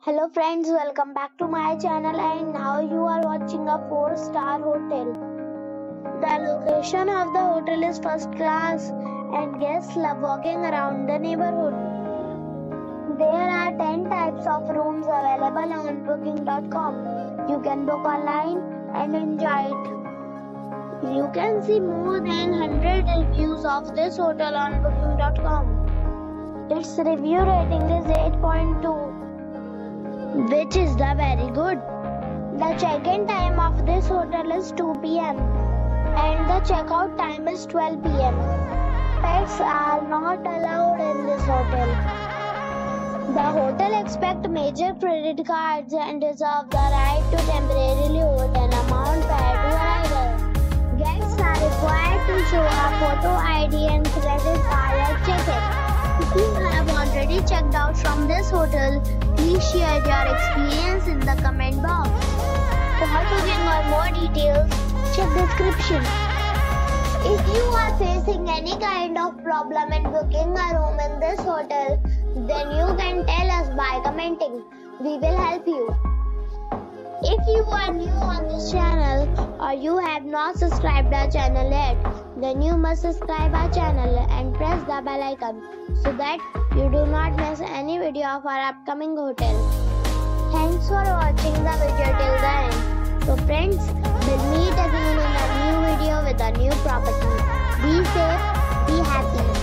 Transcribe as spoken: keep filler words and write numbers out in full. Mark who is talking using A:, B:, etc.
A: Hello friends, welcome back to my channel, and now you are watching a four star hotel. The location of the hotel is first class and guests love walking around the neighborhood. There are ten types of rooms available on booking dot com. You can book online and enjoy it. You can see more than one hundred reviews of this hotel on booking dot com. Its review rating is eight point two. which is the very good. The check-in time of this hotel is two p m and the check-out time is twelve p m Pets are not allowed in this hotel. The hotel accepts major credit cards and reserves the right to temporarily hold an amount prior to arrival. Guests are required to show a photo I D and credit card at check-in. If you have already checked out from this hotel, please share your experience in the comment box. For booking or more details, check description. If you are facing any kind of problem in booking a room in this hotel, then you can tell us by commenting. We will help you. If you are new on this channel or you have not subscribed our channel yet, then you must subscribe our channel and press the bell icon so that you do not miss any video of our upcoming hotel. Thanks for watching the video till the end. So friends, we'll meet again in a new video with a new property. Be safe, be happy.